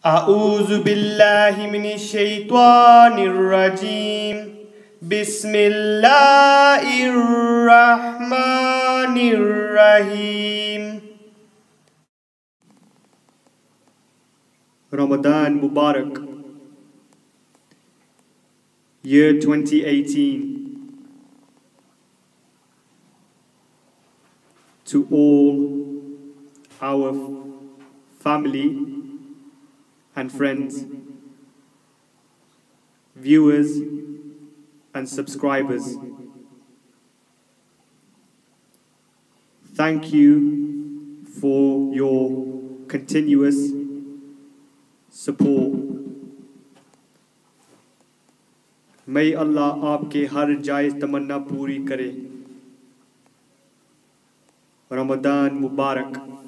अऊज़ु बिल्लाहि मिनश शैतानिर रजीम बिस्मिल्लाहिर रहमानिर रहीम। Ramadan Mubarak, year 2018. To all our family and friends, viewers and subscribers, thank you for your continuous support. May Allah आपके हर जायज़ तमन्ना पूरी करे। Ramadan Mubarak.